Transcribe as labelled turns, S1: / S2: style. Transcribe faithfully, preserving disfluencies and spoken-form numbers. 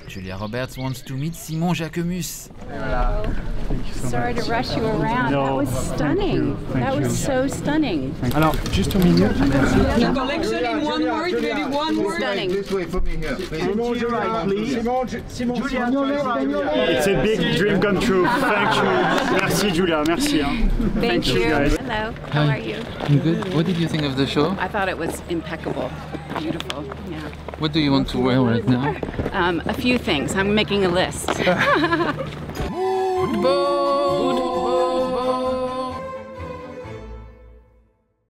S1: Julia Roberts wants to meet Simon Jacquemus.
S2: Hello. So Sorry much. to rush you around. No, that was stunning. That was you. so stunning.
S3: Alors, juste au milieu.
S4: The collection in one word, maybe one word.
S2: Stunning.
S5: This way for me here.
S3: Simon, to your right, please.
S5: Simon, Simon,
S3: Julia, it's a big dream come true. Thank you. Merci, Julia. Merci. Hein.
S2: Thank, Thank you. you guys. Hello. How
S1: Hi.
S2: are you?
S1: I'm good. What did you think of the show?
S2: I thought it was impeccable. Beautiful. Yeah.
S1: What do you want to wear right now?
S2: Um, a few things. I'm making a list.
S1: Mood boat!